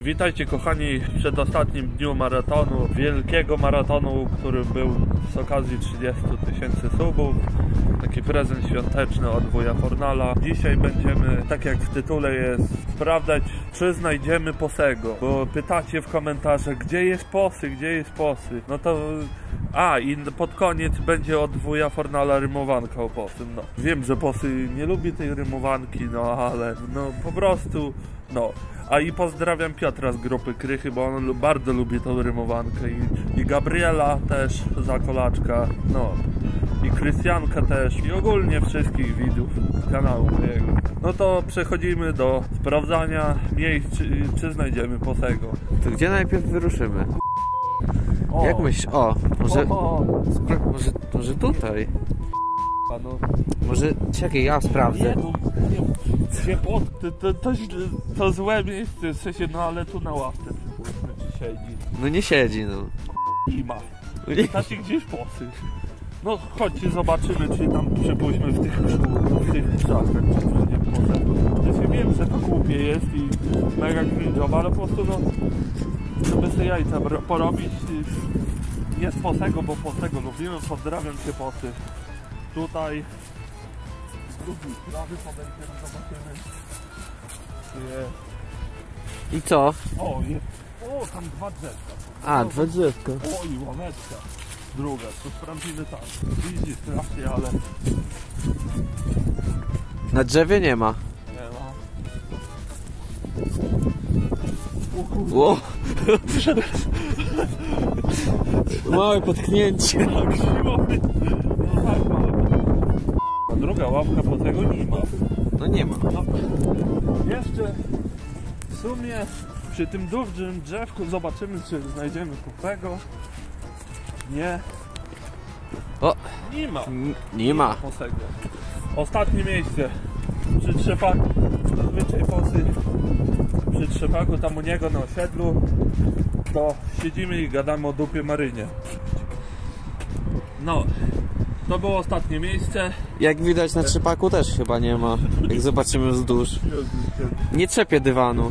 Witajcie kochani w przedostatnim dniu maratonu, wielkiego maratonu, który był z okazji 30 000 subów. Taki prezent świąteczny od wuja Fornala. Dzisiaj będziemy, tak jak w tytule jest, sprawdzać, czy znajdziemy posego. Bo pytacie w komentarzach, gdzie jest posy, gdzie jest posy. No to... i pod koniec będzie od wuja Fornala rymowanka o posym. No. Wiem, że posy nie lubi tej rymowanki, no ale no po prostu, no. A i pozdrawiam Piotra z grupy Krychy, bo on bardzo lubi tą rymowankę. I Gabriela też za kolaczka, no. I Krystianka też. I ogólnie wszystkich widzów kanału mojego. No to przechodzimy do sprawdzania miejsc, czy znajdziemy posego. To gdzie najpierw wyruszymy? O. Jak myślisz? Może tutaj? No. Może, czekaj, ja sprawdzę. To złe miejsce, w sensie, no ale tu na ławce siedzi. No nie siedzi, no. I ma. Pytacie gdzieś posy. No chodźcie, zobaczymy, czy tam przypuśćmy w tych krzakach, czy znajdziemy posego. Ja się wiem, że to głupie jest i mega cringe'owe, ale po prostu no, żeby sobie jajca porobić, jest posego, bo posego lubimy. Pozdrawiam cię posy. Tutaj z drugiej strony podejdziemy, zobaczymy. I co? O, jest. O, tam dwa drzewka. Dwa drzewka. O, i ławeczka. Druga, to sprawdzimy tam. Widzi strasznie, ale Na drzewie nie ma. nie ma. Ło! Małe potknięcie. Tak, siłowy. No tak, ale... A druga ławka po tego nie ma. No nie ma. No. Jeszcze w sumie przy tym dużym drzewku zobaczymy, czy znajdziemy posego. Nie. O! Nie ma. Nie ma. Posego. Ostatnie miejsce. Przy trzepaku. Zazwyczaj posy przy trzepaku, tam u niego na osiedlu, to siedzimy i gadamy o dupie Marynie. No, to było ostatnie miejsce. Jak widać na trzepaku też chyba nie ma. Jak zobaczymy wzdłuż. Nie trzepię dywanu.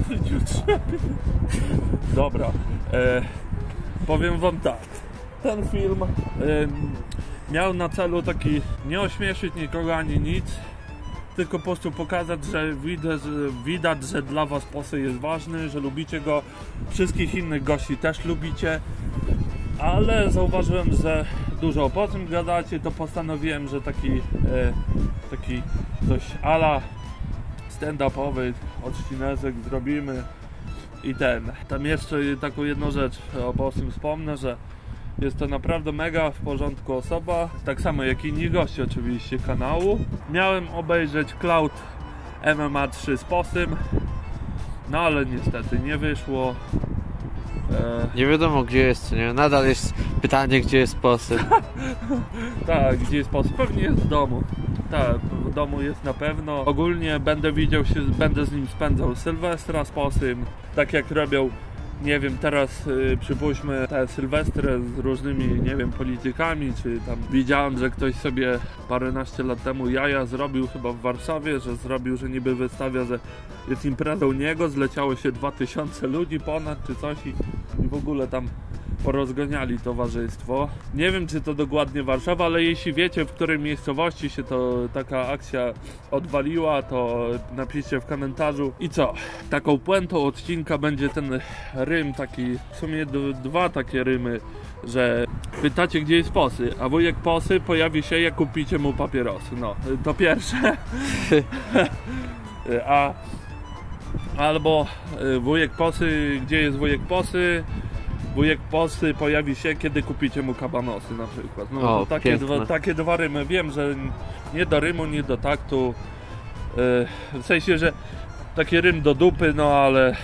Dobra, powiem wam tak. Ten film miał na celu taki nie ośmieszyć nikogo ani nic, tylko po prostu pokazać, że widać, że dla was posy jest ważny, że lubicie go, wszystkich innych gości też lubicie, ale zauważyłem, że dużo po tym gadacie, to postanowiłem, że taki coś ala stand-upowy odcineczek zrobimy. I tam jeszcze taką jedną rzecz o posym wspomnę, że jest to naprawdę mega w porządku osoba, tak samo jak inni goście oczywiście kanału. Miałem obejrzeć Cloud MMA 3 z posym, no ale niestety nie wyszło. Nie wiadomo gdzie jest, nie? Nadal jest pytanie, gdzie jest posy. Tak, gdzie jest posy? Pewnie jest w domu. Tak, w domu jest na pewno. Ogólnie będę z nim spędzał Sylwestra z posym, tak jak robią. Nie wiem, teraz przypuśćmy te sylwestry z różnymi, nie wiem, politykami, czy tam widziałem, że ktoś sobie paręnaście lat temu jaja zrobił chyba w Warszawie, że niby wystawia, że jest impreza u niego, zleciało się 2000 ludzi ponad, czy coś i w ogóle tam porozganiali towarzystwo. Nie wiem, czy to dokładnie Warszawa, ale jeśli wiecie, w której miejscowości się taka akcja odwaliła, to napiszcie w komentarzu. I co? Taką puentą odcinka będzie ten rym taki, w sumie dwa takie rymy, że pytacie, gdzie jest posy, a wujek posy pojawi się, jak kupicie mu papierosy. No, to pierwsze. Albo wujek posy, gdzie jest wujek posy? Wujek posy pojawi się, kiedy kupicie mu kabanosy na przykład. No, o, takie dwa rymy. Wiem, że nie do rymu, nie do taktu. W sensie, że taki rym do dupy, no ale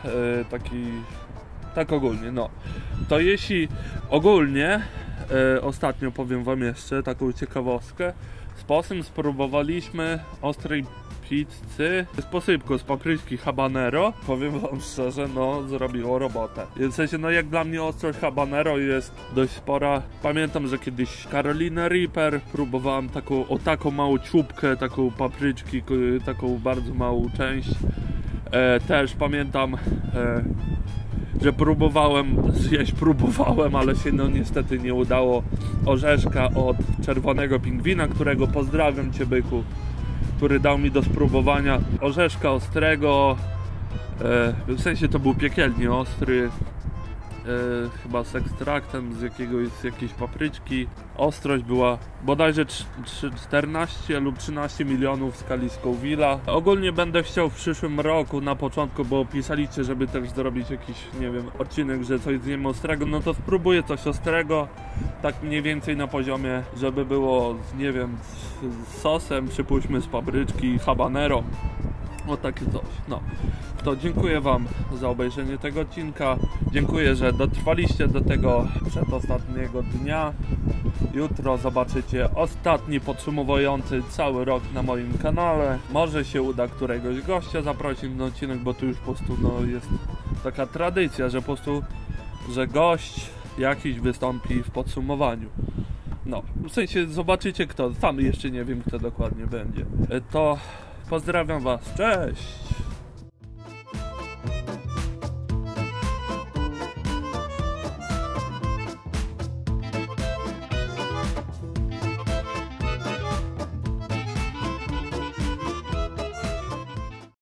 tak ogólnie, no. To jeśli ogólnie, ostatnio powiem wam jeszcze taką ciekawostkę. Z posem spróbowaliśmy ostrej pizzy z posypką z papryki habanero. Powiem wam szczerze, no zrobiło robotę. W sensie, no jak dla mnie ostrość habanero jest dość spora. Pamiętam, że kiedyś Carolina Reaper próbowałem taką małą ciupkę, taką papryczki, taką bardzo małą część. Też pamiętam, że próbowałem, ale się no niestety nie udało, orzeszka od Czerwonego Pingwina, którego pozdrawiam cię, byku, który dał mi do spróbowania orzeszka ostrego, w sensie to był piekielnie ostry, chyba z ekstraktem z jakiejś papryczki. Ostrość była bodajże 14 lub 13 milionów w skali Scoville'a. Ogólnie będę chciał w przyszłym roku na początku, bo pisaliście, żeby też zrobić jakiś, nie wiem, odcinek, że coś zjemy ostrego, no to spróbuję coś ostrego, tak mniej więcej na poziomie, żeby było, nie wiem, z sosem, przypuśćmy z papryczki, habanero. O takie coś. No, to dziękuję wam za obejrzenie tego odcinka. Dziękuję, że dotrwaliście do tego przedostatniego dnia. Jutro zobaczycie ostatni podsumowujący cały rok na moim kanale. Może się uda któregoś gościa zaprosić na odcinek, bo tu już po prostu no, jest taka tradycja, że po prostu, że gość jakiś wystąpi w podsumowaniu. No, w sensie zobaczycie kto. Sam jeszcze nie wiem, kto dokładnie będzie. To pozdrawiam was. Cześć!